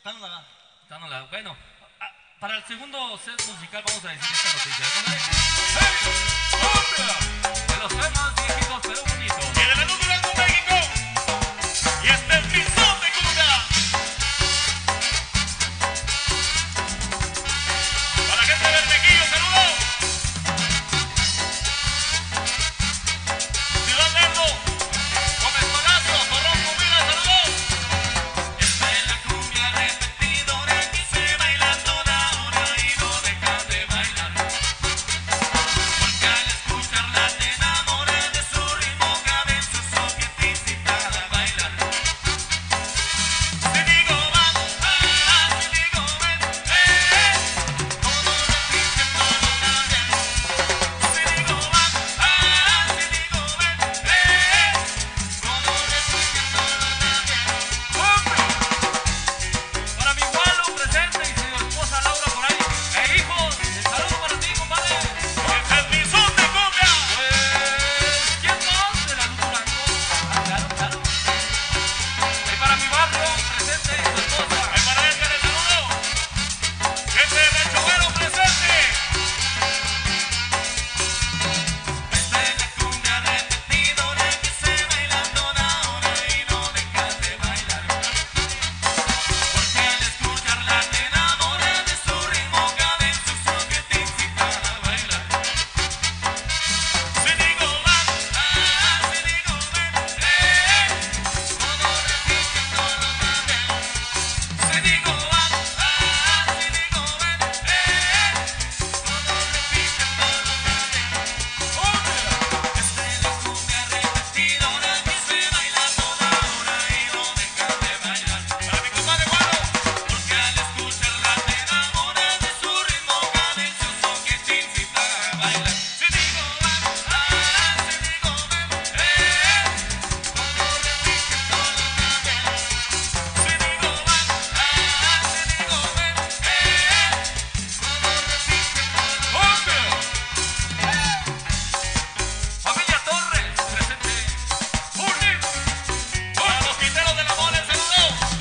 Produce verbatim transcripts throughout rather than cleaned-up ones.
Dándola. Dándola. Bueno, a, para el segundo set musical vamos a decir esta noticia. ¡Hey! De los temas viejitos pero bonitos. Y de la luz Durango, México. Y este es mi son de cumbia. Para gente de Bermequillo, saludos. Ciudad Lerdo, Gómez Palacio, Torrón, Comida, saludos. Esta es la cumbia repetidora que se baila toda hora y no deja de bailar. Porque al escucharla te enamoras de su ritmo cadencioso que te incita a bailar. Si digo vamos, ah, si digo ven, eh, eh, todo repitiendo lo también. Si digo vamos, ah, si digo ven, eh, eh, todo repitiendo lo también. Para mi Walo presente y su esposa Laura por ahí. E hijos, el saludo para ti, compadre. Este es mi son de cumbia. Pues, ¿quién más? De la luz Durango. Ah, claro, claro. Y para mi barrio presente y su esposa. El para Edgar, el saludo. Este es el Chovero presente. Esta es la cumbia repetidora que se baila toda hora y no deja de bailar. Porque al escucharla te enamoras de su ritmo cadencioso que te incita a bailar. Si digo vamos, ah, si digo ven, eh, todo repitiendo lo también. Si digo vamos, ah, si digo ven, eh, todo repitiendo lo también. Esta es la cumbia repetidora que se baila toda hora y no deja de bailar. Para mi compadre Guaro. Porque al escucharla te enamoras de su ritmo cadencioso que te incita a bailar. Si digo vamos, ah, si digo ven, eh, todo repitiendo lo también. Si digo vamos, ah, si digo ven, eh, todo repitiendo lo también. Familia Torres presente. Unir. Para los quiteros del amor, el saludo.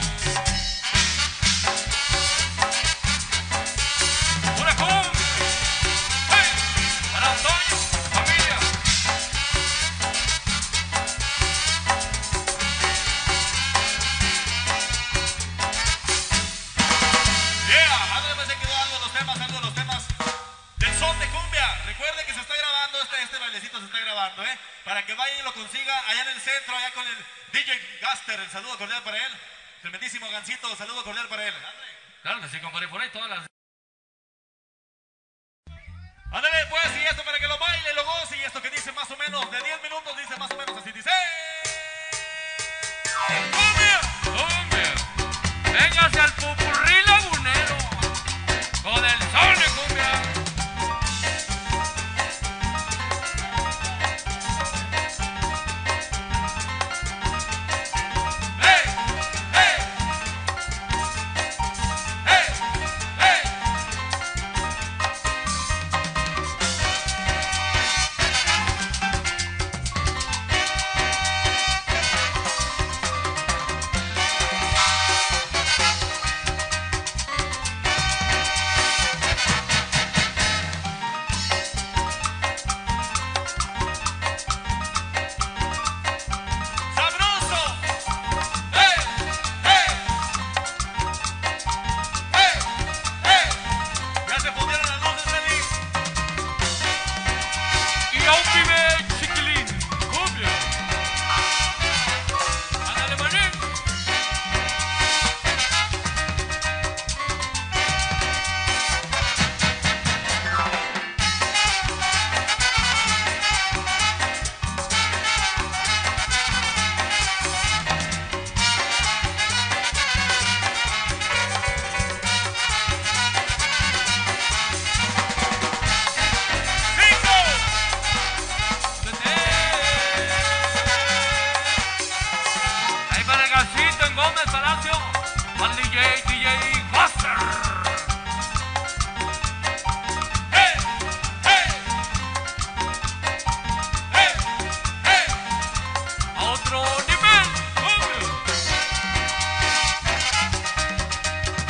Huracán. ¡Hey! Para Antonio, familia. Yeah, algo me se quedó algo de los temas, algo de los temas del son de cumbia. Recuerde que se está grabando, este, este bailecito se está grabando, ¿eh? Para que vaya y lo consiga allá en el centro, allá con el D J Gaster, el saludo cordial para él. Tremendísimo Gancito, saludo cordial para él. Ándale. Claro que sí, compadre, por ahí todas las... Ándale pues, y esto para que lo baile, lo goce, y esto que dice más o menos, de diez minutos dice más o menos así, dice... ¡Cumbia! ¡Cumbia! Véngase al Popurrí Lagunero con el son de cumbia. ¡Hey! ¡Hey! ¡Hey! ¡Hey! ¡Sabroso! ¡Hey! ¡Hey! ¡Hey! ¡Hey! Ya se pusieron las luces, Freddy. Y aún vive Chiquilín. Cumbia. Ándale, manín. ¡Cinco! Ahí para el Gancito en Gómez Palacio. Para el D J, D J Buster. ¡Hey! ¡Hey! ¡Hey! ¡Hey! A otro nivel. Cumbia.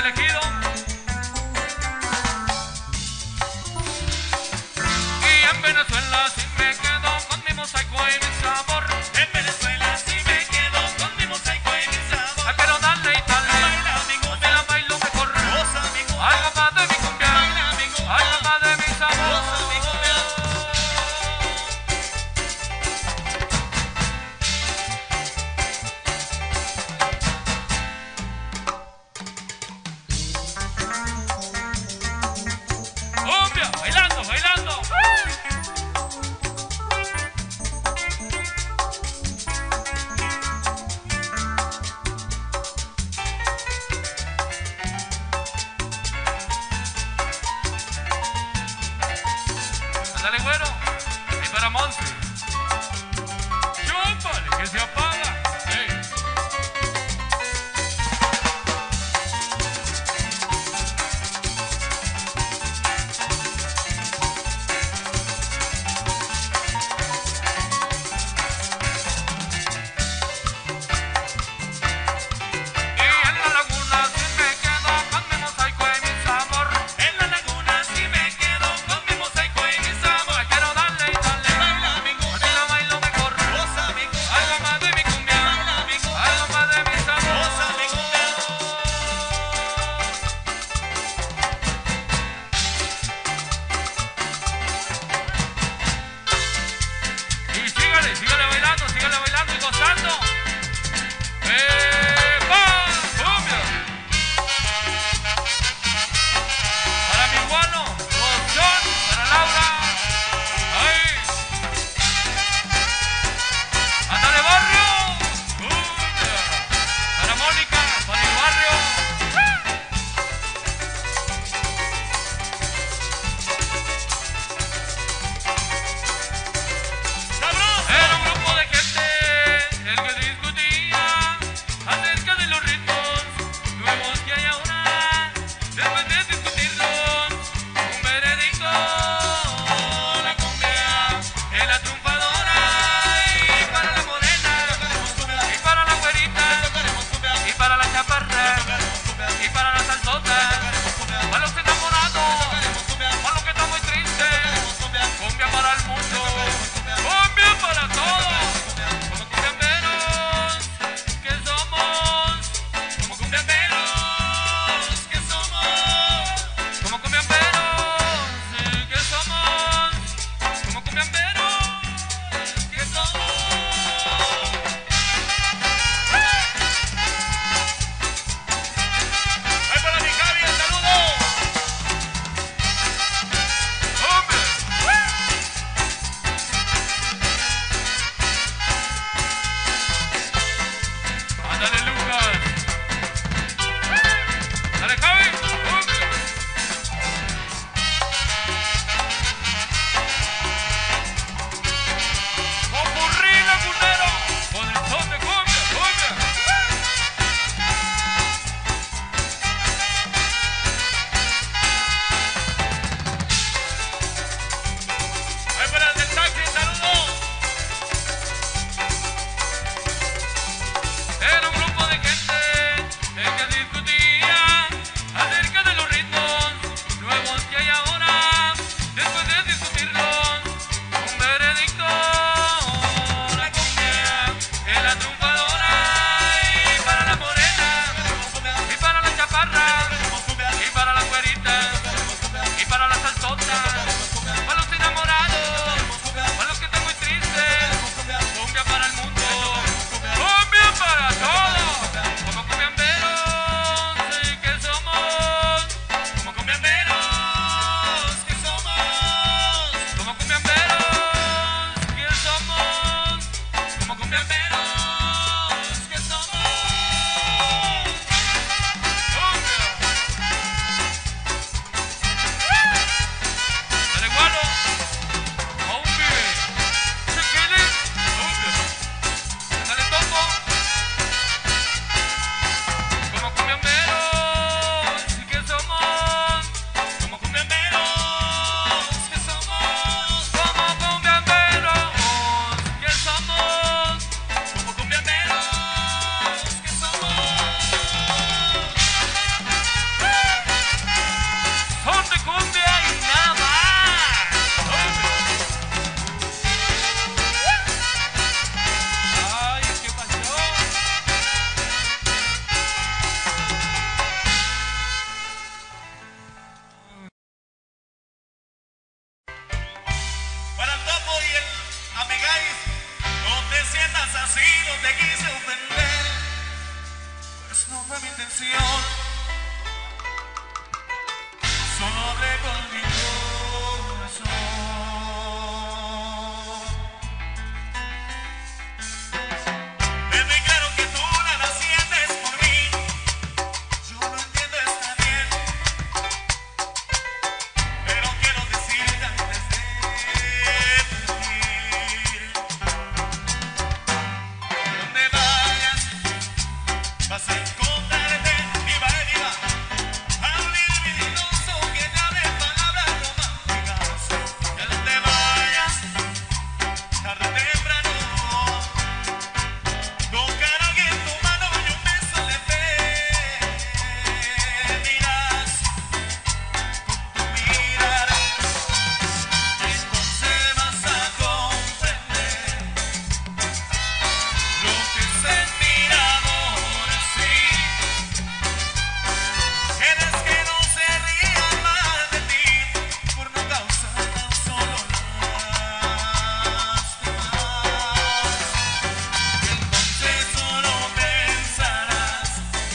elegido. Y en Venezuela sí me quedo con mi mosaico y mi sabor. En Venezuela sí me quedo con mi mosaico y mi sabor. La quiero darle y darle, Baila mi me cumbia, la bailo mejor. goza mi cumbia, Algo más de mi cumbia, baila mi cumbia, algo más de mi sabor. goza mi cumbia. Cumbia, bailando, bailando. Ándale, güero. Y para Monse. Chúpale, que se apaga. Ey. Y en la laguna sí me quedo con mi mosaico y mi sabor. En la laguna sí me quedo con mi mosaico y mi sabor. La quiero darle y darle, Baila mi así cumbia, la bailo mejor. goza mi cumbia, Algo más de mi cumbia, baila mi cumbia, algo más de mi sabor. goza mi cumbia. Y sígale, sígale bailando, sígale bailando y gozando. ¡Epa! ¡Cumbia! Para mi guano, John, para Laura. ¡Ay! ¡Ándale, barrio! ¡Cumbia! Para Mónica, para mi barrio. ¡Sabroso! Era un grupo de gente el que discutía acerca de los ritmos nuevos que hay ahora. Después de discutirlos, un veredicto, la cumbia es la triunfadora. Y para la morena, Tocaremos cumbia, y para la güerita, tocaremos cumbia, y para la chaparra, tocaremos cumbia, y para la salsota, tocaremos cumbia, para los enamorados, tocaremos cumbia, para los que están muy tristes, tocaremos cumbia, cumbia para el mundo, cumbia para todos. Como cumbiamberos que somos, como cumbiamberos que somos. como cumbiamberos que somos, como cumbiamberos que somos. ¡Ay, para mi Javi, el saludo! ¡Cumbia! Ándale, Lucas. Dale, Javi. ¡Cumbia! Popurrí lagunero, con el son de cumbia, cumbia. ¡Ay, para el del taxi, el saludo! Era un grupo de gente el que discutía acerca de los ritmos nuevos que hay ahora. Después de discutirlos, un veredicto, la cumbia es la triunfadora. Y para la morena, Tocaremos cumbia, y para la chaparra, tocaremos cumbia, y para la güerita, tocaremos cumbia, y para la salsota, tocaremos cumbia, para los enamorados, tocaremos cumbia, para los que están muy tristes, tocaremos cumbia, cumbia para el mundo, cumbia, cumbia para todos, como cumbiamberos que somos, como cumbiamberos que somos. como cumbiamberos que somos, como cumbiamberos que somos. cumbia. Dale, guano, cumbia, chiquilín, cumbia. Dale, topo, como cumbiamberos que somos, como cumbiamberos que somos. como cumbiamberos que somos, Como seas así, no te quise ofender, pues no fue mi intención. Solo hablé con mi corazón. Es muy claro que tú nada sientes por mí. Yo lo entiendo, está bien, pero quiero decirte antes de partir. Donde vayas, vas a encontrarte viva y viva a un libidinoso que te hable palabras románticas. Y a donde vayas, tarde o temprano, tocará alguien tu mano y un beso le pedirás con tu mirada. Entonces vas a comprender lo que es sentir amor así. Quieres que no se rían más de ti por no causar tan solo lástimas. Entonces solo pensarás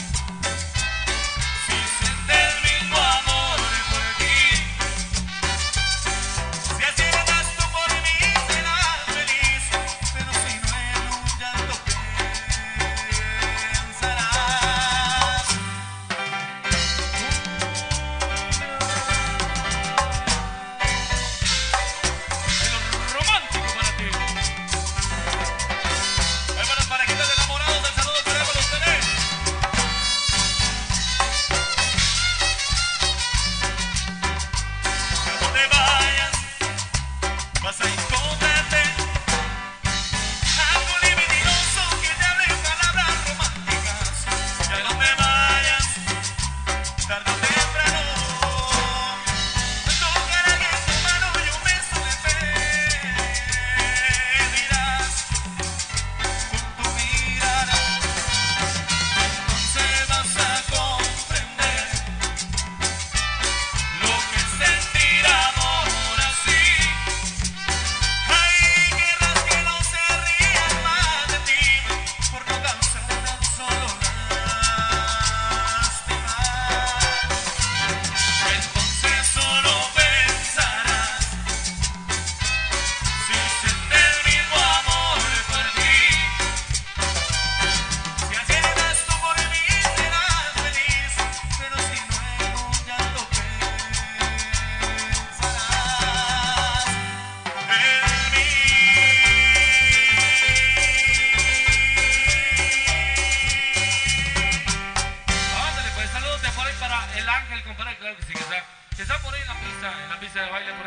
si siente el mismo amor por ti. Si así eres tú por mí serás feliz, pero si no en un llanto pensarás. Romántico para ti. Ahí para las parejitas de enamorados, el saludo que para ustedes. A donde vayas, vas a encontrarte algo libidinoso que te hable palabras románticas. Y a donde vayas, tarde o temprano, tocará alguien tu mano y un beso le pedirás con tu mirada. Entonces vas a comprender lo que es sentir amor así. Ay, querrás que no se rían más de ti por no causar tan solo lástimas. Entonces solo pensarás si siente el mismo amor por ti. Si así eres tú por mí serás feliz, pero si no en un llanto pensarás en mí. Ándale, pues saludos de por ahí para el Ángel, compadre, claro que sí, que está, que está por ahí en la pista, en la pista de baile, por ahí.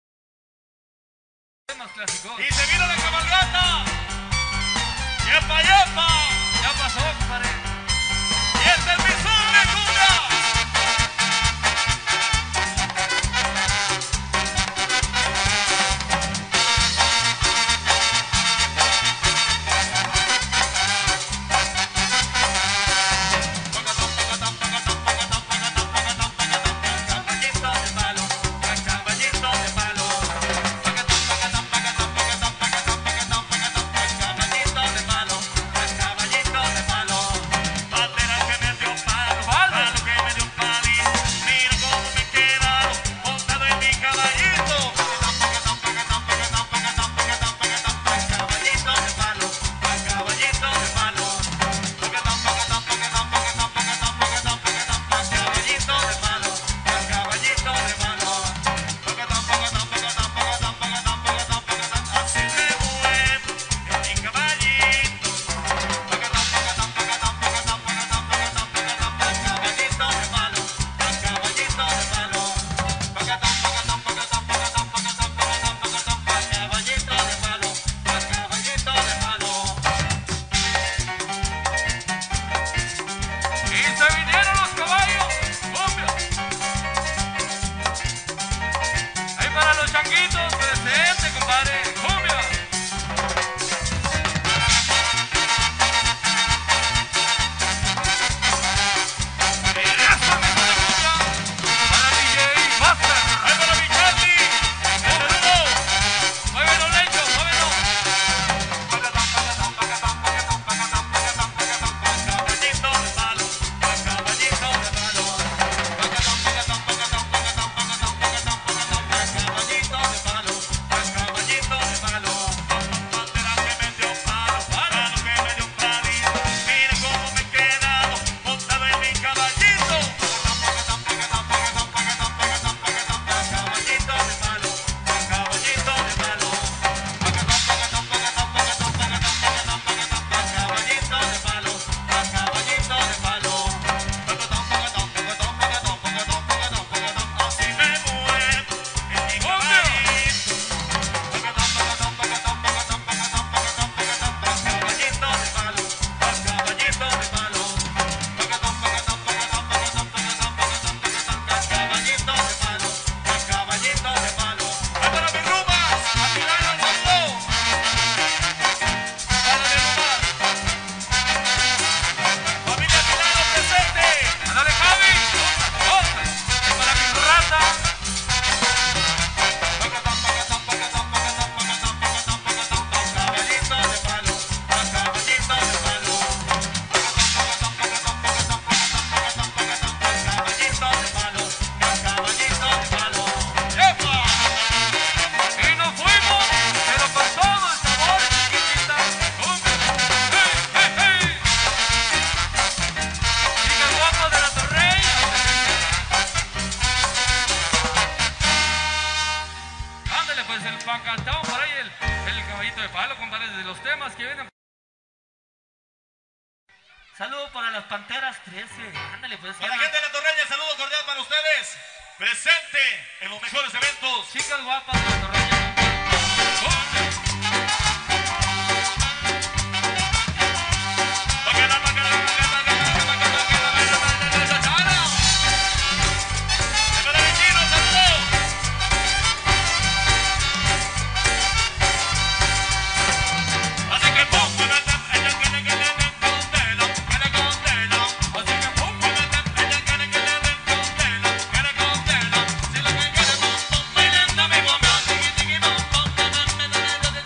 Temas clásicos. Y se vino la cabalgata. ¡Yepa, yepa! Ya pasó, compadre. Y este es mi son de cumbia. Caballito de palo, caballito de palo. Saludo para las Panteras trece. Ándale, pues. Para la gente de la Torreña, saludo cordial para ustedes. Presente en los mejores eventos. Chicas guapas de la Torreña. Bailando mi bomba, tiki tiki bom bom,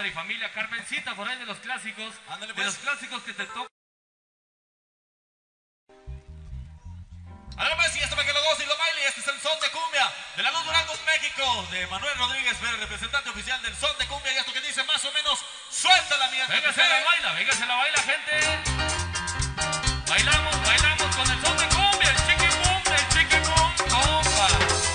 y familia. Carmencita, por ahí de los clásicos. Ándale, De pues. los clásicos que te tocan. Ahora pues, y esto para que lo goce y lo baile. Este es el son de cumbia de la Luz Durango, México, de Manuel Rodríguez Pérez, representante oficial del son de cumbia. Y esto que dice más o menos, suelta la mierda. Véngase a la baila, véngase a la baila, gente. Bailamos, bailamos con el son de cumbia, el chiqui boom, el chiqui boom, compa.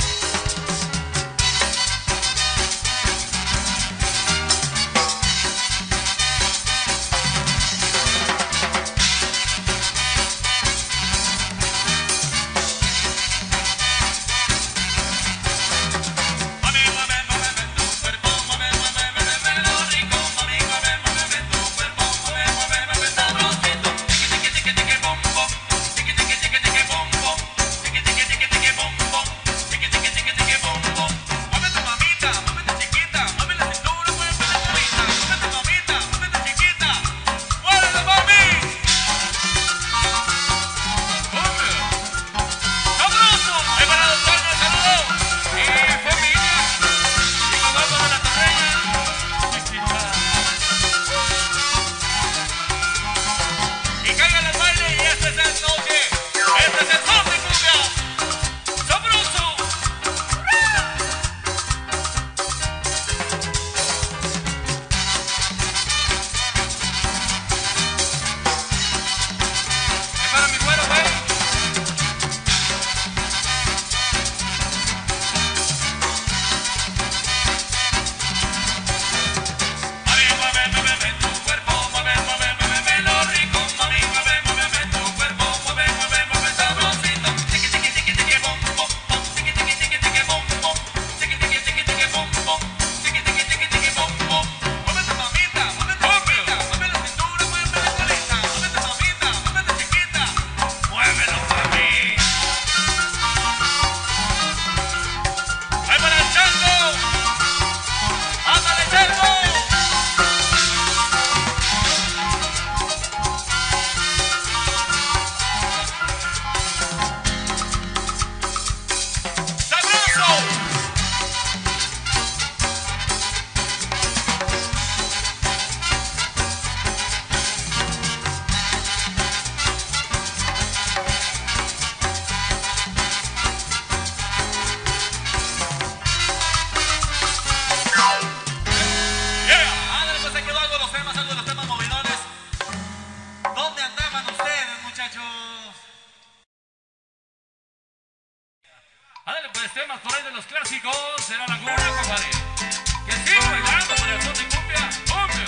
Temas por ahí de los clásicos, será la cuna, compadre. Que sigo bailando con el son de cumbia, cumbia.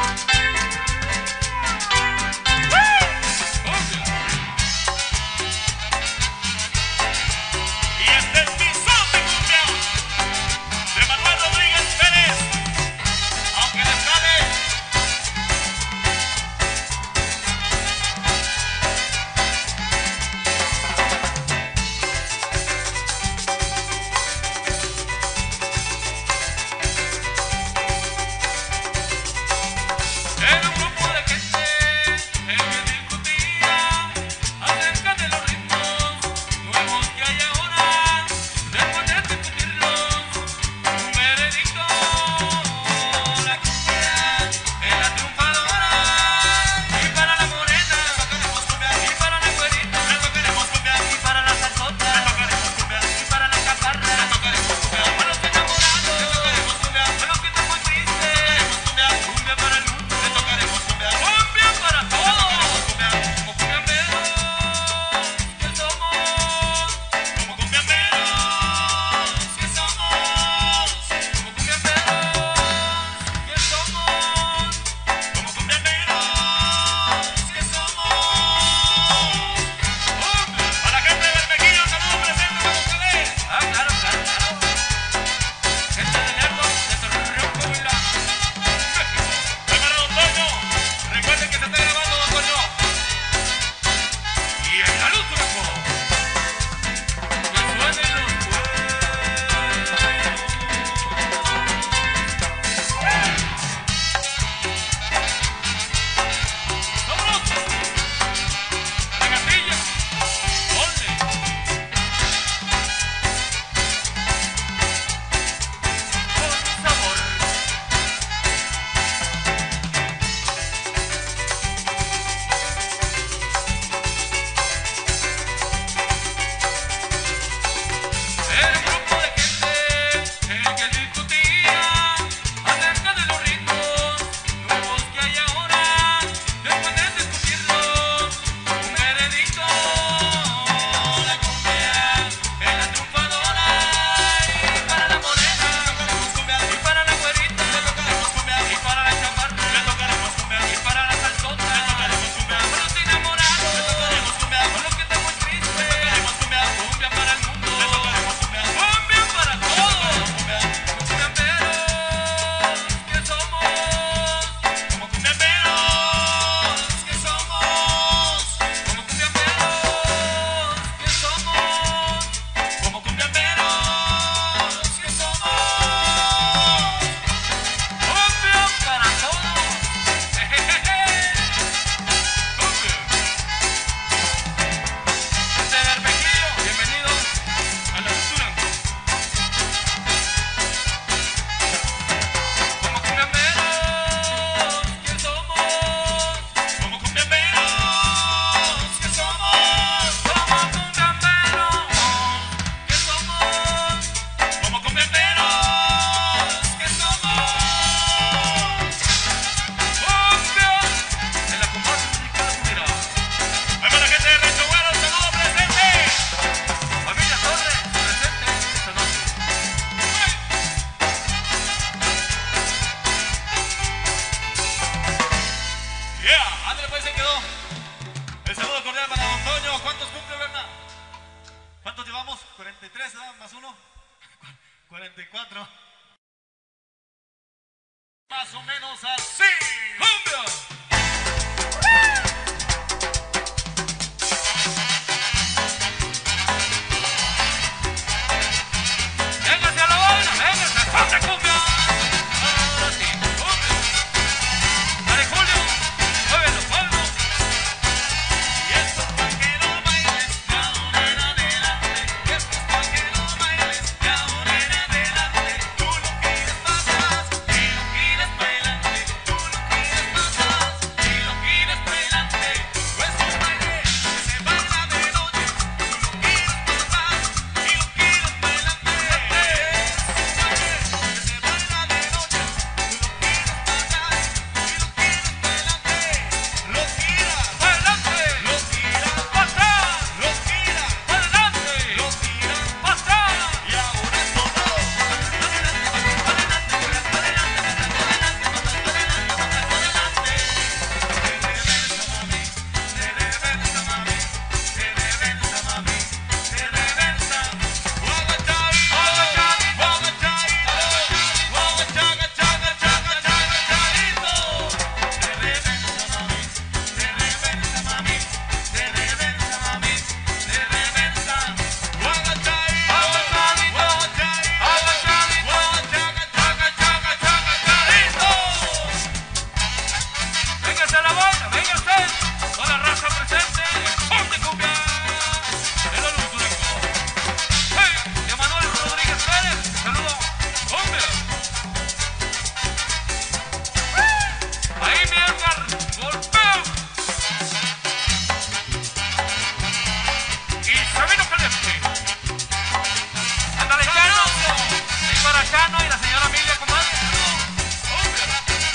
Cumbia. Y este es mi son de cumbia de Manuel Rodríguez Pérez. Aunque les sale. En un grupo de cuarenta y tres, ¿no? Más uno. cuarenta y cuatro. Más o menos así. ¡Cumbia! Véngase a la vaina, véngase, ponte cumbia. Ahora sí, cumbia. Dale, Julio, muévelo, muévelo. Y esto es pa' que lo bailes de ahora en adelante. Y esto es pa' que lo bailes de ahora en adelante. Tú lo quieres para atrás y lo quieres para adelante. Tú lo quieres para atrás y lo quieres para adelante. Pues un baile que se baila de noche. Tú lo quieres para atrás y lo quieres para adelante. Es un baile que se baila de noche. Tú lo quieres para atrás y lo quieres para adelante. Lo giras Para adelante, lo tiras, para atrás, lo tiras, para adelante, lo tiras, para atrás. y ahora es todo. Se reversa, mami, se reversa, mami, se reversa. Guagachadito, guagachadito, guagachaga, chaga, chaga, chaga, chadito. Se reversa, mami, se reversa, mami, se reversa, mami, se reversa. Guagachadito, guagachadito, guagachaga, chaga, chaga, chaga, chadito. Véngase a la vaina, véngase. Toda la raza presente, ponte cumbia. El Luz Único. Hey, de Manuel Rodríguez Pérez, saludo, cumbia. Ahí mi Edgar, golpeo. Y se vino caliente. Ándale, Chano. Ahí para Chano y la señora Emilia, comadre. Cumbia.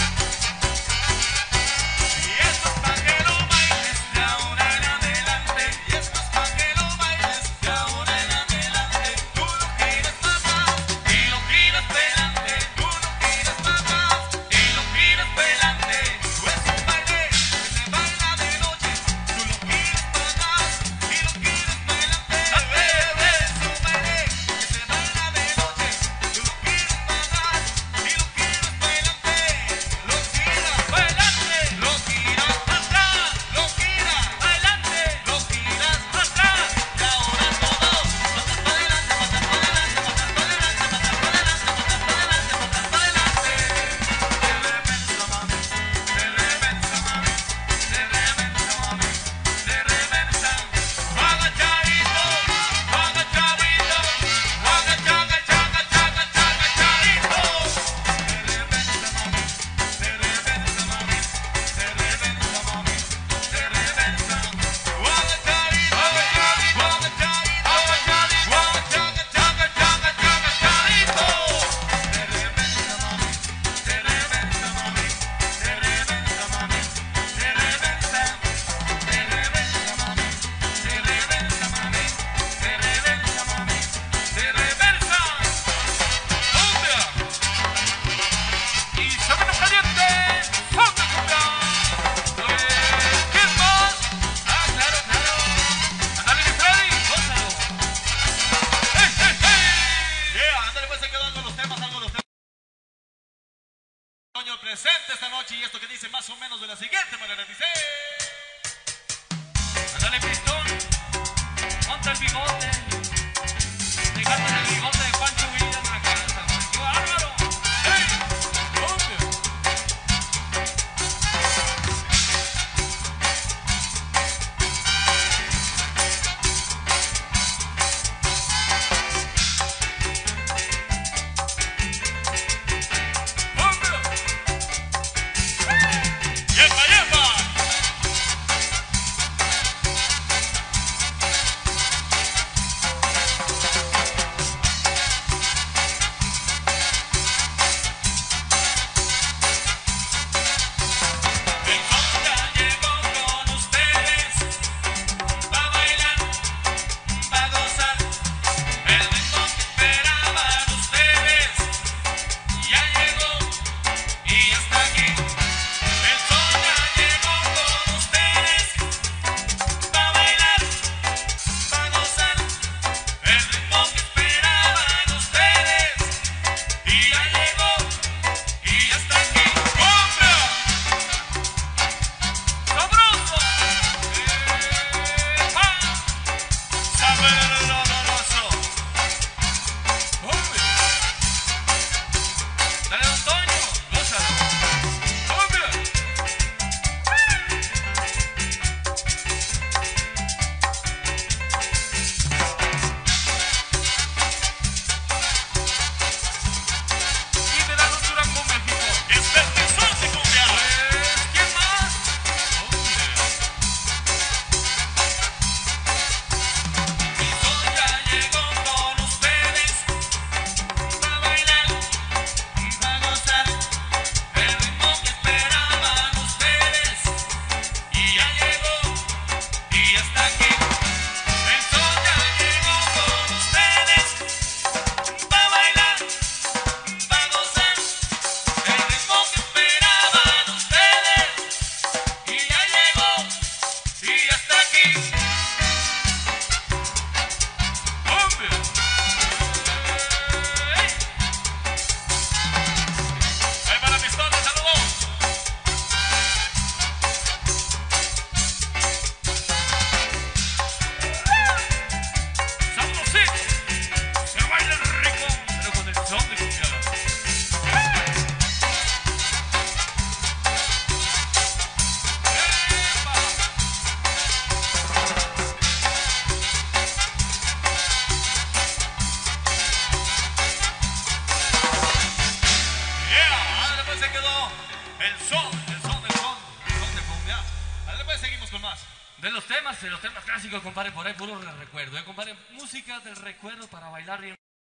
Y esto es pa' que lo bailes de ahora en adelante. Y esto es pa' que lo bailes de ahora en adelante. Tú lo quieres para atrás y lo quieres para adelante. Tú lo quieres para atrás y lo quieres para adelante. Es un baile que se baila de noche. Tú lo quieres para atrás y lo quieres para adelante. Es un baile que se baila de noche. Tú lo quieres para atrás y lo quieres para adelante. Lo giras Para adelante, lo giras para atrás, lo giras adelante, lo giras para atrás. y ahora todos patas para adelante, patas para adelante, patas para adelante, patas para adelante, patas para adelante, patas para adelante. Se reversa, mami, se reversa, mami, se reversa, mami, se reversa. Guagachadito, guagachadito, guagachaga, chaga, chaga, chaga, chadito. Se reversa, mami, se reversa, mami, se reversa, mami, se reversa. Guagachadito, guagachadito, guagachaga, chaga, chaga, chaga, chadito. Se reversa, mami, se reversa, mami, se reversa, mami, se reversa. Se reversa, mami, se reversa, mami, se reversa, mami, se reversa. Cumbia. Y se vino caliente, ponte cumbia. Pues, ¿quién más? Ah, claro, claro. Ándale, mi Freddy, gózalo. ¡Hey, hey, hey! Yeah, ándale, pues se quedó algo de los temas, algo de los temas. Toño presente esta noche y esto que dice más o menos de la siguiente manera, dice. Ándale, pistón. Monta el bigote. Dejaste el bigote de Pancho Villa en la casa. ¡Qué bárbaro! ¡Hey! Cumbia. Cumbia. ¡Yepa, yepa! son, el son, el son, el son de cumbia. Después seguimos con más. De los temas, de los temas clásicos, compadre, por ahí puro recuerdo, ¿eh, compadre? Música del recuerdo para bailar bien.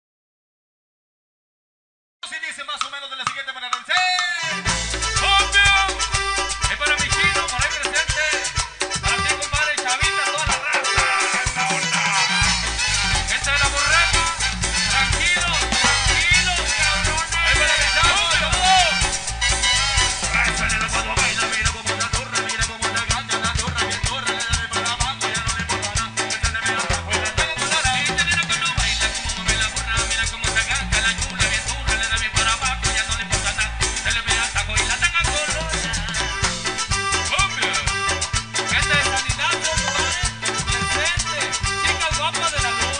Si dice más o menos de la siguiente manera, dice... ¡Cambio! Es para mi chino, por ahí presente. Para ti, compadre, chavita, toda la raza. ¡Esta onda! Gente de la borracha, tranquilos, tranquilos, cabrones. ¡Es para mi chavo, chavo! ¡Échale la cuando baila, mira cómo la turra, mira cómo la gana, la turra, bien turra, le da de para abajo, ya no le importa nada. Échale mira la cuela, tengo que dar ahí. Mira cuando baila, como mueve la burra, mira cómo se gasta la chula, bien turra, le da bien para abajo, ya no le importa nada. Se le ve hasta con la tanga colorada. ¡Cambio! Gente de San Ignacio, compadre, presente. Chicas guapas de la luz.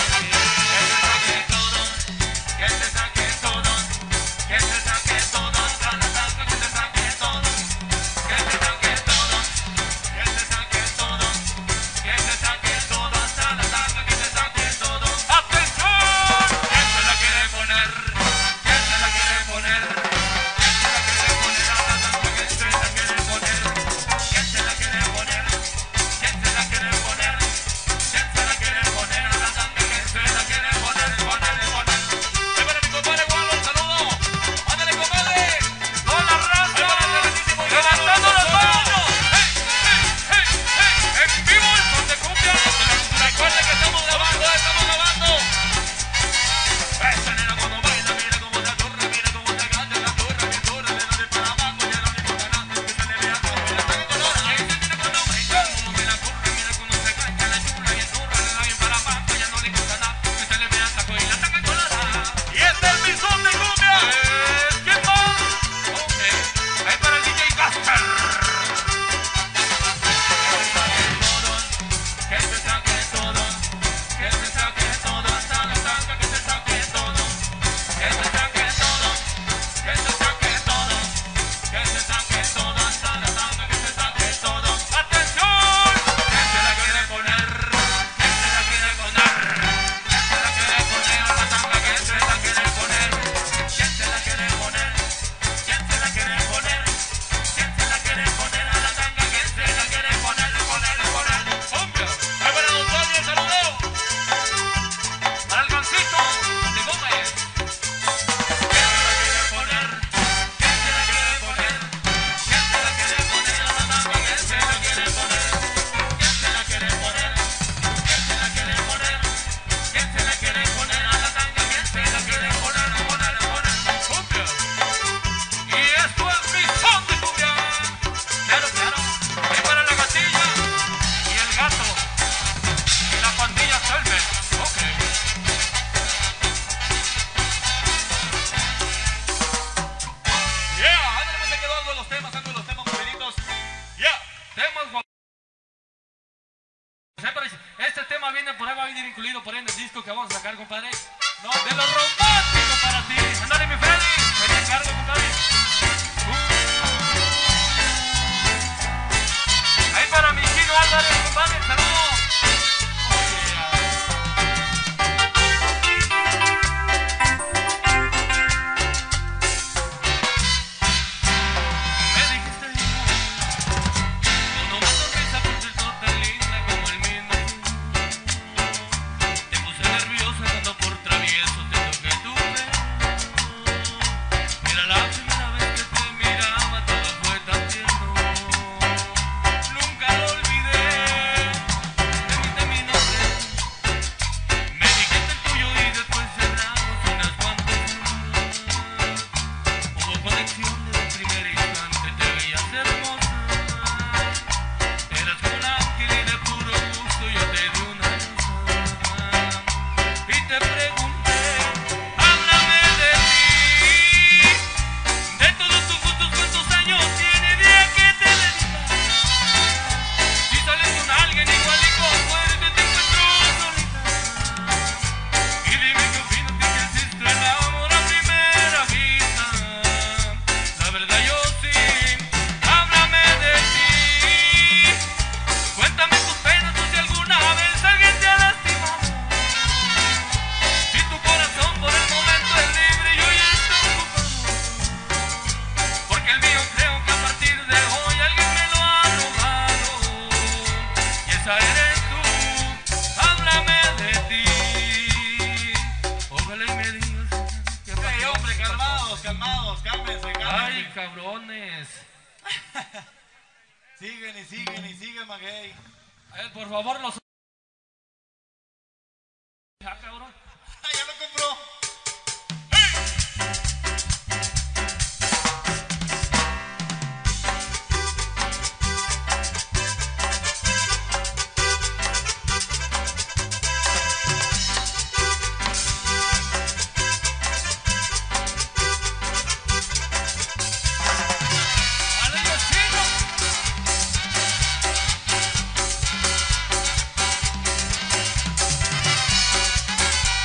Que se saque todos, que se saque todos, a la tanga que se saque todos, que se saque todos, que se saque todos, que se saque todos, a la tanga que se saque todos. ¡Atención! ¿Quién se la quiere poner? ¿Quién se la quiere poner? ¿Quién se la quiere poner a la tanga que se la quiere poner? ¿Quién se la quiere poner? ¿Quién se la quiere poner? ¿Quién se la quiere poner a la tanga que se la quiere poner? Poner, poner. ¡Ay, para mi compadre Gualo, un saludo! ¡Ándale, compadre! ¡Toda la raza! ¡Levantando las manos! ¡Hey, hey, hey, hey! ¡En vivo el son de cumbia! Recuerden que estamos grabando, estamos grabando. Esa nena cuando baila, mira cómo la turra, mira cómo se gasta la turra, bien turra, le da de para abajo, ya no le importa nada, que se le vea todo, la tanga colorada. Ahí se mira cuando baila, cómo me la turra, mira cómo se gasta la chula, bien turra, le da bien para abajo, ya no le importa nada, que se le vea hasta con la tanga colorada. Y este es mi son de cumbia. Eh, ¿quién más? Ok, ahí para el D J Gasper. Que se saque todos, que se saque todos, hasta la tanga que se saque todos, que se saque todos, que se saque todos, que se saque todos, hasta la tanga que se saque todos. ¡Atención! ¿Quién se la quiere poner? ¿Quién se la quiere poner? ¿Quién se la quiere poner a la tanga que se la quiere poner? ¿Quién se la quiere poner? ¿Quién se la quiere poner? ¿Quién se la quiere poner a la tanga que se la quiere poner? Poner, poner. ¡Hombre! ¡Ahí para don Tony, el saludo! Para el Gancito de Gómez. ¿Quién se la quiere poner? ¿Quién se la quiere poner? ¿Quién se la quiere poner a la tanga que se la quiere poner? ¿Quién se la quiere poner? ¿Quién se la quiere poner? ¿Quién se la quiere poner a la tanga que se la quiere poner? Poner, poner. ¡Cumbia! Y esto es mi son de cumbia. Claro, claro. Ahí para la gatilla y el gato y la pandilla Selvet. Ok. Yeah, ándale, pues se quedó algo de los temas, algo de los temas moviditos. Yeah. Temas guap- Este tema viene por ahí, va a venir incluido por ahí en el disco que vamos a sacar, compadre. No, de lo romántico para ti. Ándale, mi Freddy. Me encargo, compadre. Uh. Ahí para mi chino Álvarez, compadre. Saludos. Oh, yeah. Me dijiste con una sonrisa por cierto tan linda como el mismo. Te puse nerviosa cuando por travieso te toqué tu pelo. Era la primera vez que te miraba, todo fue tan tierno. Nunca lo olvidé, de mí de mi nombre. Me dijiste el tuyo y después cerramos unas cuantas más. Hubo conexión desde el primer instante, te veías hermosa. Eras como un ángel y de puro gusto yo te di una rosa. Y te pregunté, háblame de ti, de todos tus gustos, cuántos años tiene día que te dedicas. Si sales con alguien igual y como eres, te encuentro solita. Y dime qué opinas de que existe el amor a primera vista. La verdad yo sí, háblame de ti. Cuéntame tus penas o si alguna vez alguien te ha lastimado. Si tú cabrones. Siguen y siguen y siguen, maguey. A ver, por favor, los... Ah, cabrón. Ah, ya lo compró. ¡Hey!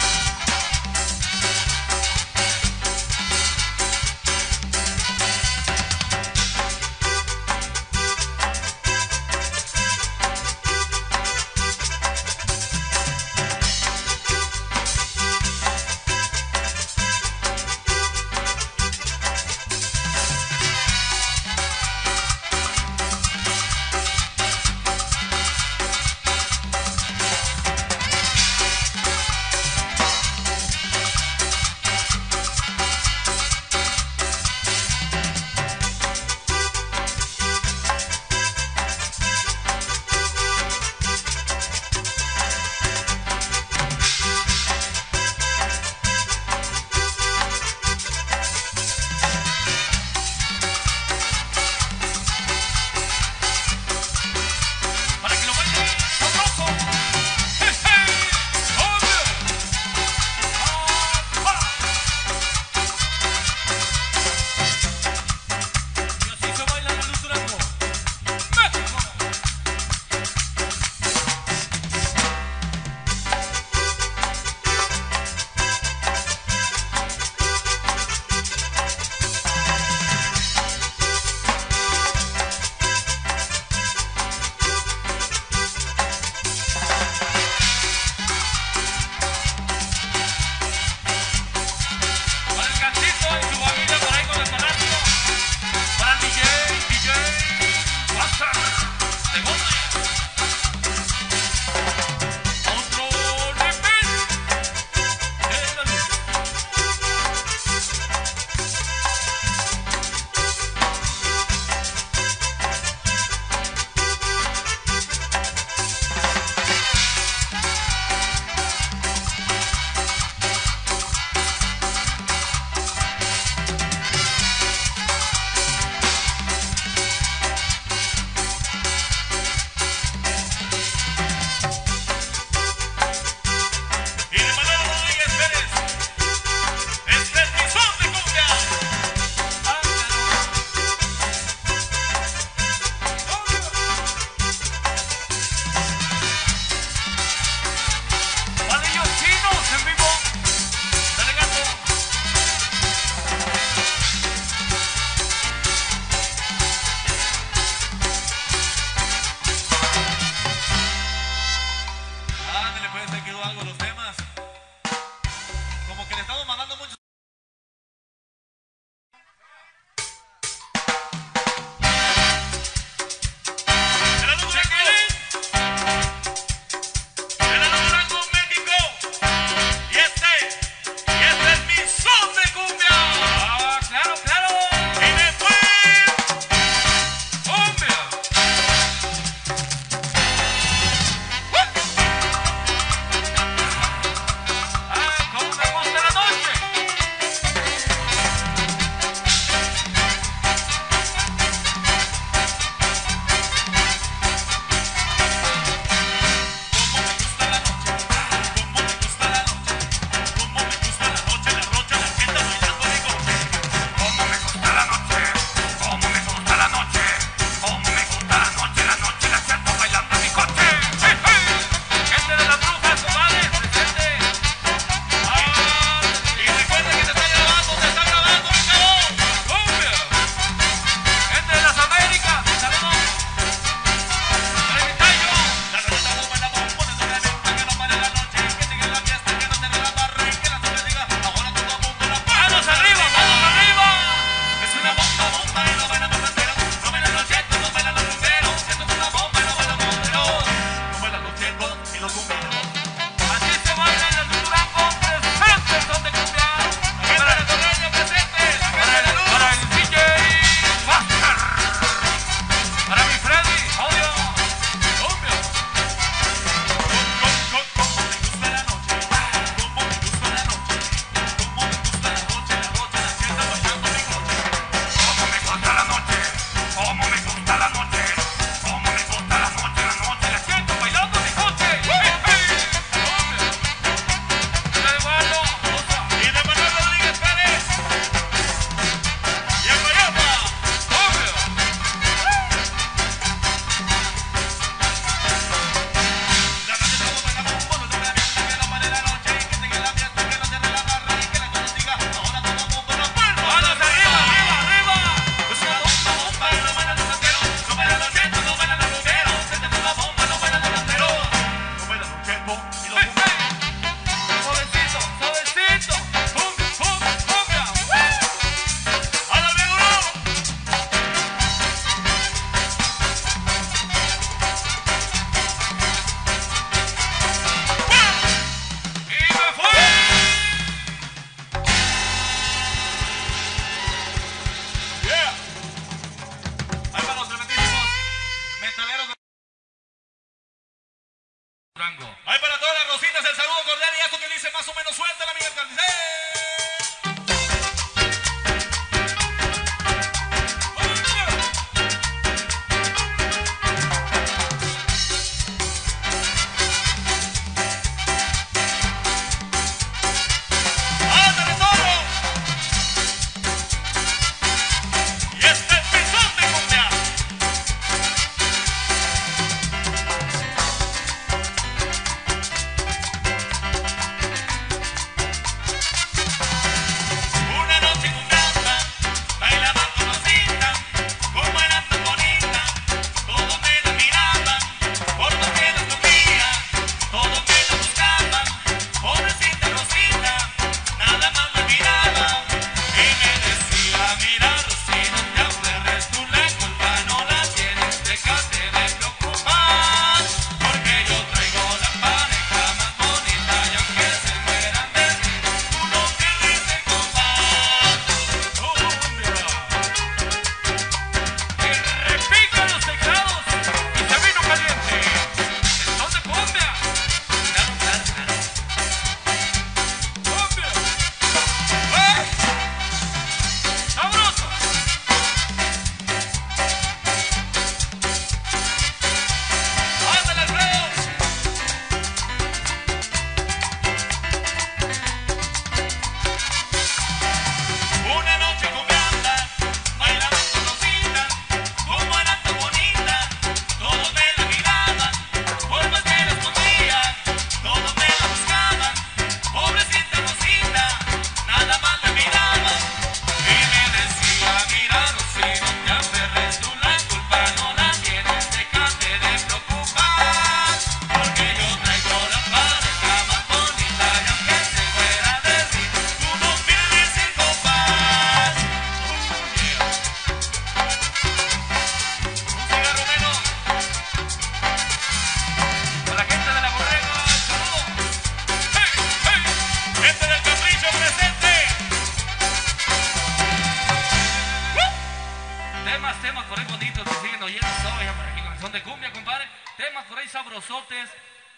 por ahí bonitos que siguen oyendo todavía por aquí con el son de cumbia, compadre. Temas por ahí sabrosotes.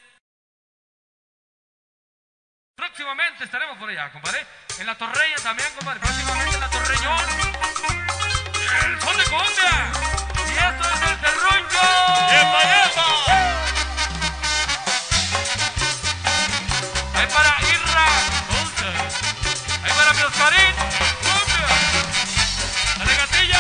Próximamente estaremos por allá, compadre. En la Torreña también, compadre. Próximamente en la Torreñón. El son de cumbia. Y esto es el Serrucho. ¡Yepa, yepa! Ahí para Irra. Ahí para mi Oscarín. Cumbia. Dale, gatilla.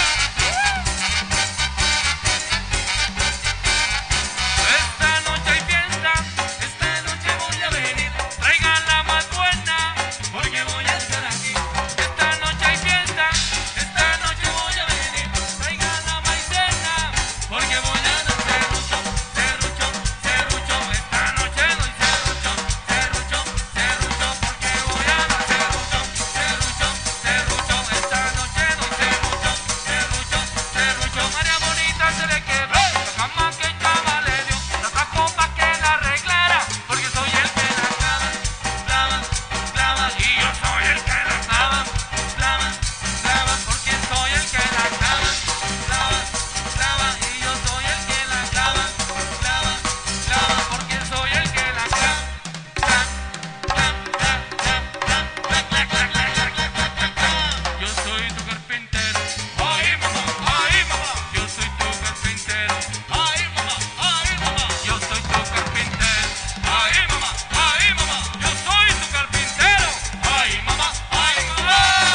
Esta noche hay fiesta. Esta noche voy a venir. Traigan la más buena, porque voy a estar aquí. Esta noche hay fiesta. Esta noche voy a venir. Traigan la maicena, porque voy a dar serrucho, serrucho, serrucho. Esta noche doy serrucho, serrucho, serrucho, porque voy a dar serrucho, serrucho, serrucho. Esta noche doy serrucho, serrucho, serrucho. María Bonita se le quebró la cama que el chava le dio. La trajo pa' que la arreglara, porque soy el que la clava, clava, clava. Y yo soy el que la clava, clava, clava, porque soy el que la clava, clava, clava. Y yo soy el que la clava, clava, clava, porque soy el que la clava, clava, clava, clava, clava, clava, clava. Yo soy tu carpintero, ay mamá, ay mamá. Yo soy tu carpintero, ay mamá, ay mamá. Yo soy tu carpintero, ay mamá, ay mamá. Yo soy tu carpintero, ay mamá, ay mamá.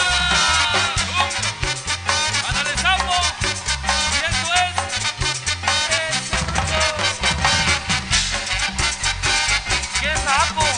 Ándale, sapo. Y esto es el Serrucho. ¿Qué sapo?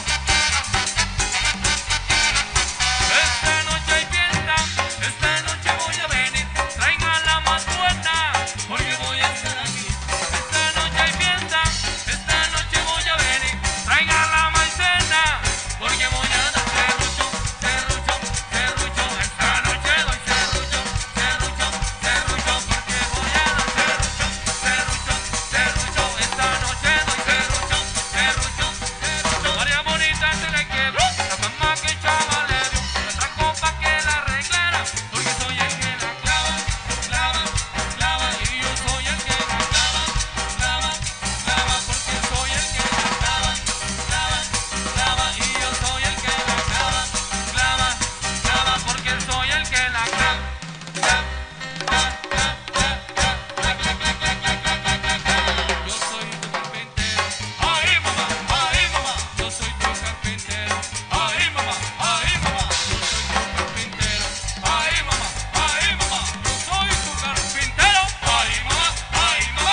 Esta noche hay fiesta, esta noche voy a venir. Traigan la más buena, porque voy a estar aquí. Esta noche hay fiesta, esta noche voy a venir. Traigan la maicena, porque voy a dar serrucho, serrucho, serrucho. Esta noche doy serrucho, serrucho, serrucho, porque voy a dar serrucho, serrucho, serrucho. Esta noche doy serrucho, serrucho, serrucho. María Bonita se le quebró la cama que el chava le dio. La trajo pa' que la arreglara, porque soy el que la clava, clava, clava. Y yo soy el que la clava, clava, clava, porque soy el que la clava, clava, clava. Y yo soy el que la clava, clava, clava, porque soy el que la clava, clava, clava, clava, clava, clava, clava. Yo soy tu carpintero, ay mamá, ay mamá. Yo soy tu carpintero, ay mamá, ay mamá. Yo soy tu carpintero, ay mamá, ay mamá. Yo soy tu carpintero, ay mamá, ay mamá.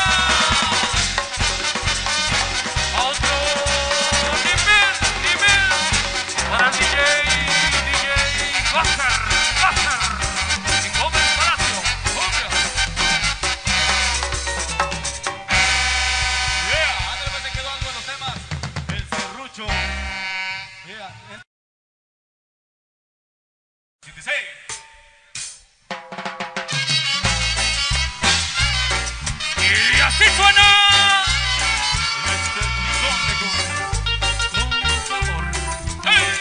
Otro nivel, nivel para el D J, D J Coster, Coster, en Gómez Palacio, cumbia. Yeah, ándale, pues se quedó algo de los temas. El serrucho. Yeah. veintiséis. Y así suena. Este es mi son de cumbia. Con sabor. ¡Hey!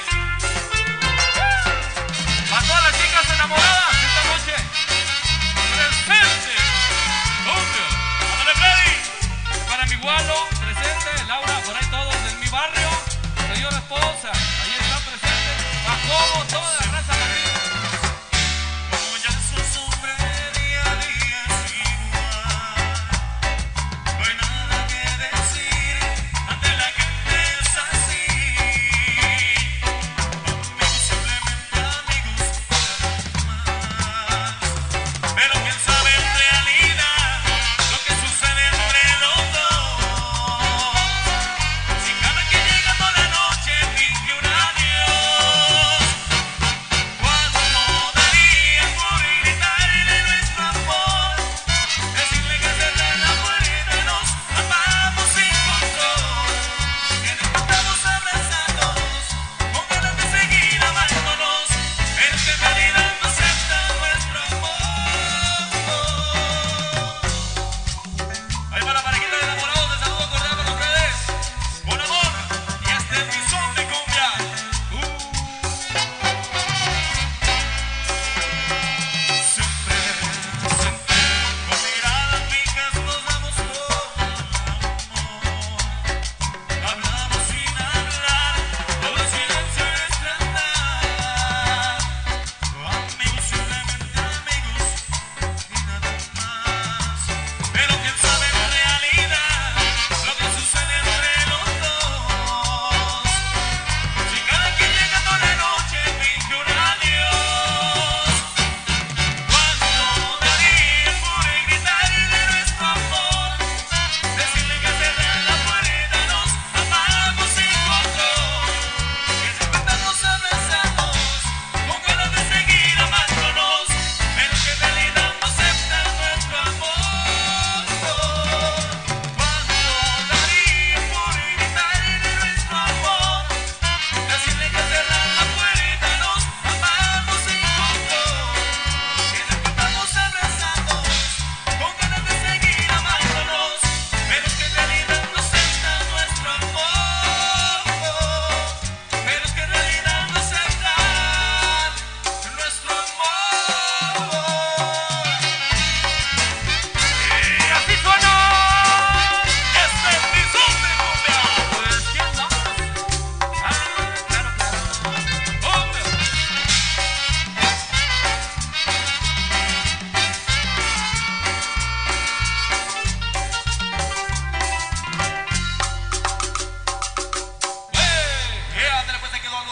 Para todas las chicas enamoradas esta noche. Presente. Cumbia. Ándale, Freddy. Para mi gualo, presente. Laura, por ahí todos de mi barrio. Señora esposa, ahí está presente. Jacobo, toda la raza latina. Como ya sos hombre día a día es igual. No hay nada que decir ante la gente es así. Amigos, simplemente amigos, nada más. Pero quién sabe en realidad lo que sucede entre los dos. Si cada que llega toda la noche finge un adiós.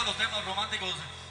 los temas románticos.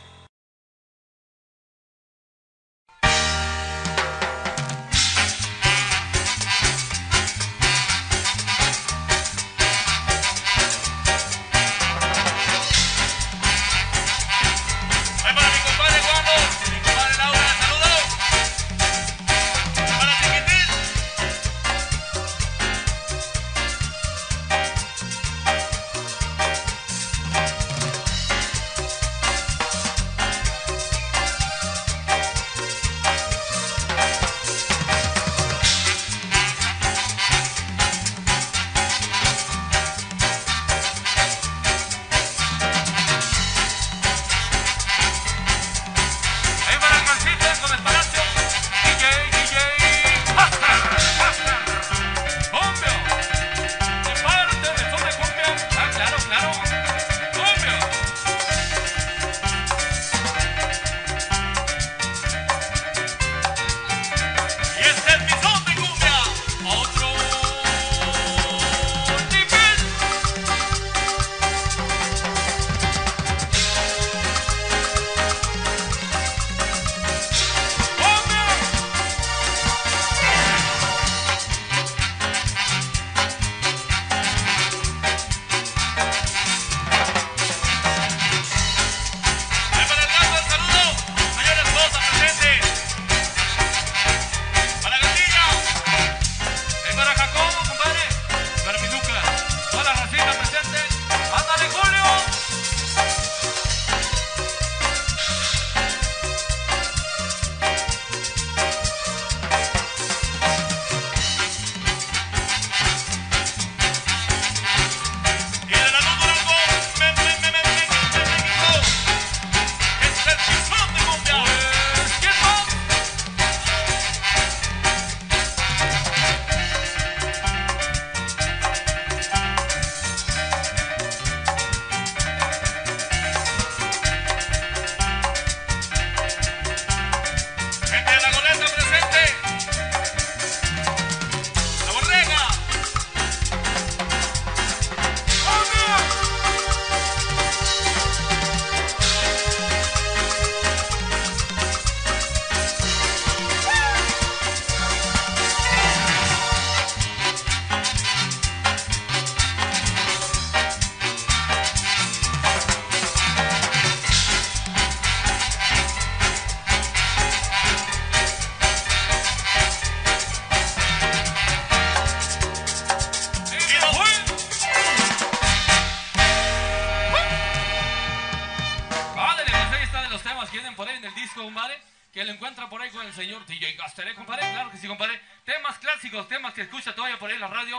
Que lo encuentra por ahí con el señor D J Gasteré, compadre. Claro que sí, compadre. Temas clásicos, temas que escucha todavía por ahí en la radio.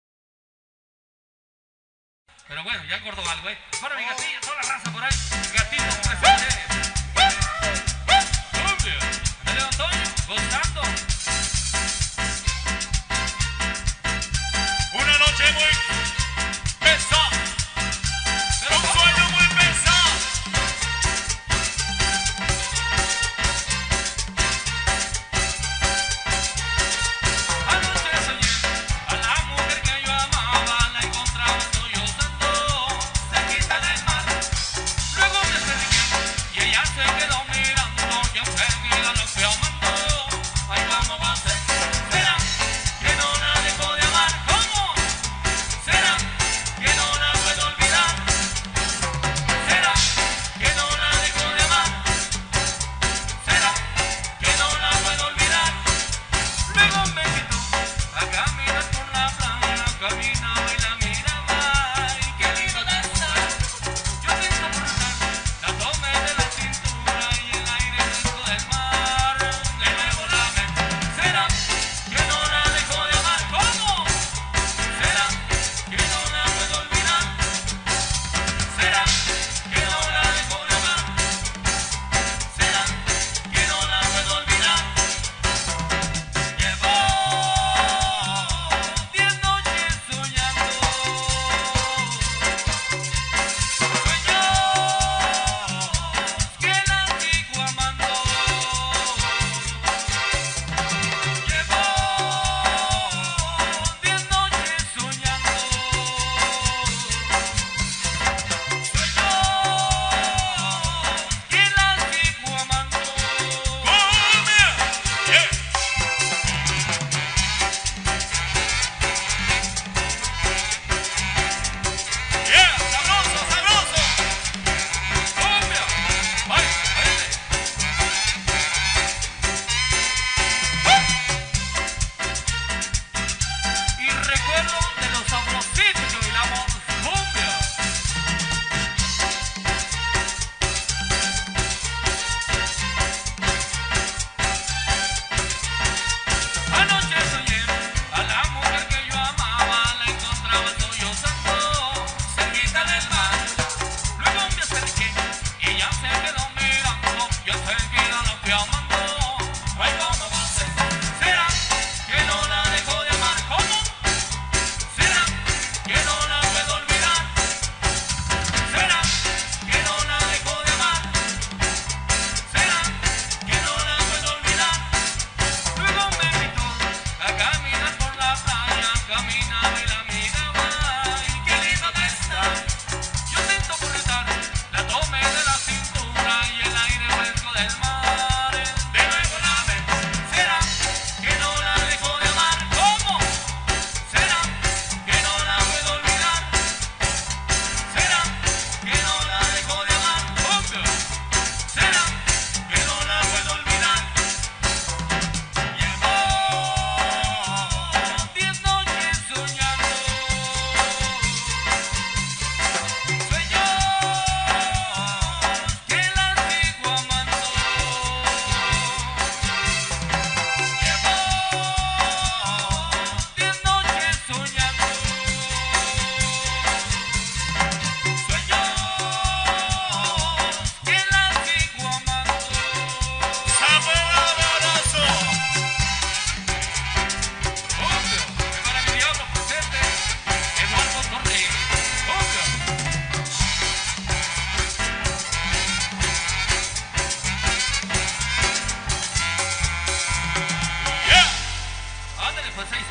Pero bueno, ya acordó algo, ¿eh? Para mi gatilla, toda la raza por ahí. Gatito presente. Dale, Antonio, gozando. Una noche muy pesada. Un sueño muy pesado. Anoche soñé a la mujer que yo amaba, la encontraba sollozando cerquita del mar. Luego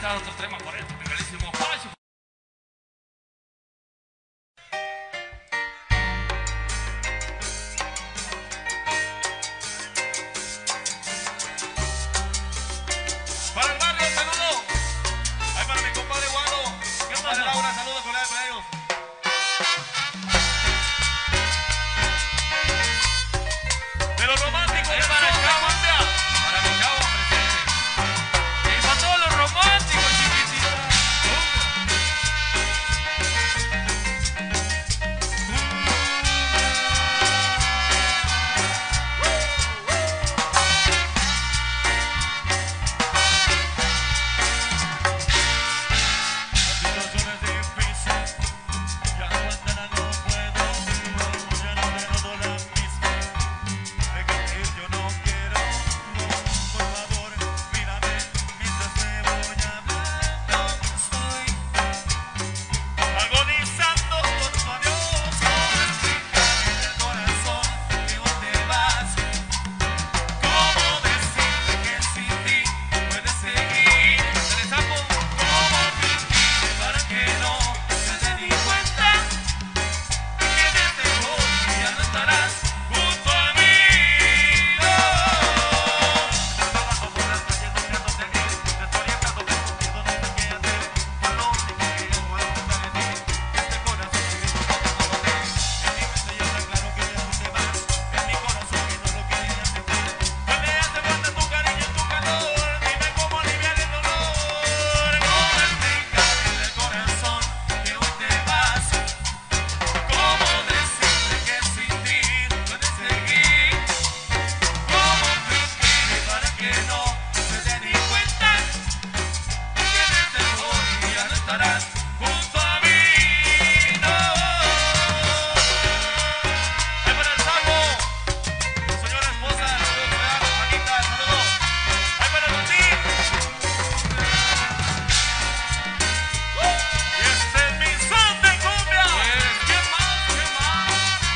cantar otro tema por este bellísimo falso. Para el barrio, saludo. Ahí para mi compadre Guado. ¿Qué Para pasa? Laura, saludo con él, para ellos. De los románticos, Ahí de para la el chavo. cumbia. Para mi chavo presente. Y para todos los románticos, chiquitita. La situación es difícil, ya aguantar no puedo, ya no le noto la misma. Déjame ir, yo no quiero, por favor, mírame mientras te voy hablando. Estoy agonizando por tu adiós, como el brincar en el corazón que hoy te vas. ¿Cómo decirte que sin ti puedes seguir? Se les saco. ¿Cómo fingir para que no se den ni cuenta que desde hoy ya no estarás junto a mí? Trabajando por las calles buscando seguir, desorientado, confundido, no sé qué hacer. Cuando sé que yo puedo pensar en ti, este corazón sigue tocando como te. En mi mente ya está claro que ya no te vas, en mi corazón que no lo quería sentir. Pues me hace falta tu cariño y tu calor, dime cómo aliviar el dolor. ¿Cómo explicar en el corazón que hoy te vas? ¿Cómo decirle que sin ti puedes seguir? ¿Cómo fingir para que no se den ni cuenta que desde hoy ya no estarás junto a mí? No. Ahí para el sapo, señora esposa, saludos, Juanita, saludos. Ahí para Martín. Y este es mi son de cumbia. Pues, ¿quién más? ¿Quién más?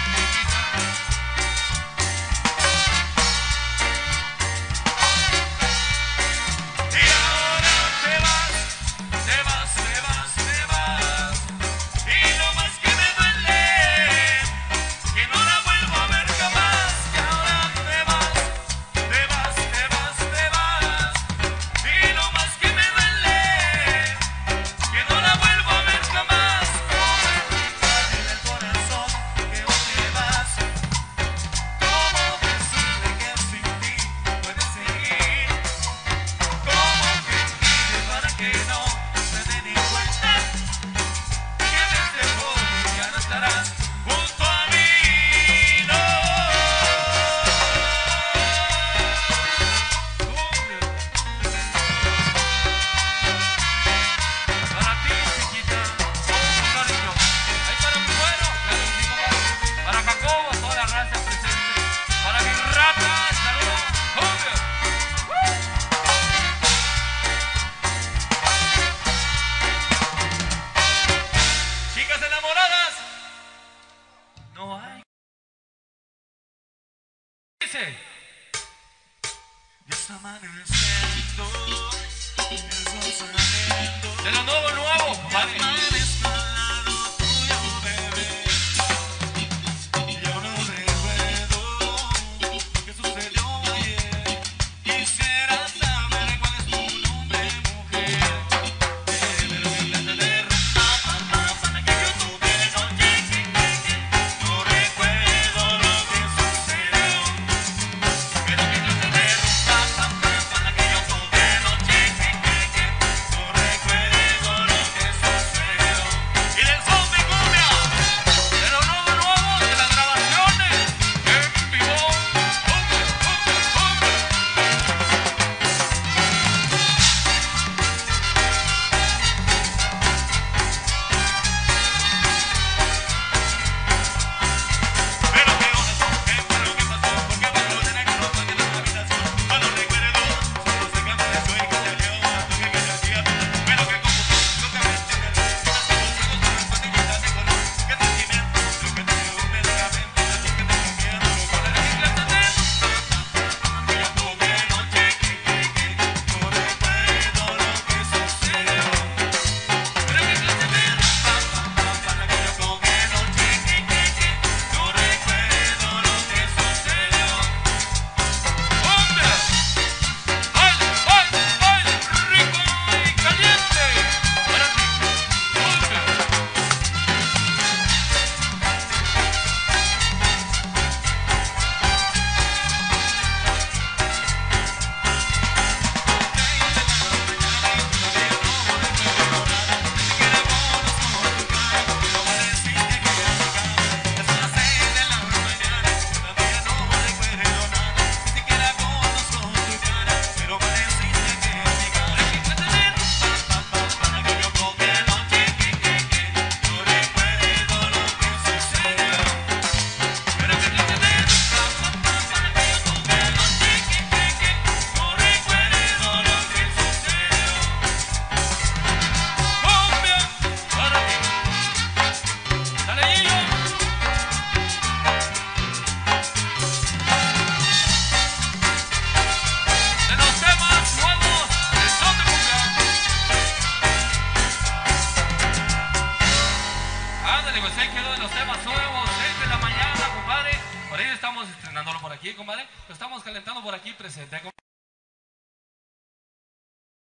Y ahora te vas, te vas, te vas, te vas. Y lo más que me duele, que no la vuelvo a ver jamás. Y ahora te vas, te vas, te vas, te vas. Y lo más que me duele, que no la vuelvo a ver jamás. ¿Cómo explicar en el corazón que hoy te vas? ¿Cómo decirle que sin ti puedes seguir? ¿Cómo fingir para que no se den ni cuenta que desde hoy ya no estarás junto a mí? No. Para ti, chiquita, todo un cariño. Ahí para mi güero, claro que sí, compadre. Para Jacobo, toda la raza presente. Para mi rata, saludos. ¡Cumbia! Chicas enamoradas, No hay. Dice. ya está amaneciendo, el sol saliendo. De lo nuevo, nuevo, compadre. Amanezco al lado tuyo, bebé. Yo no recuerdo lo que sucedió ayer. Quisiera saber cuál es tu nombre, mujer. De repente de rumba, para que yo tuve noche. No recuerdo lo que sucedió. Pero que no se derrumba, para que yo tuve noche. No recuerdo lo que sucedió. estamos estrenándolo por aquí, compadre. Lo estamos calentando por aquí presente.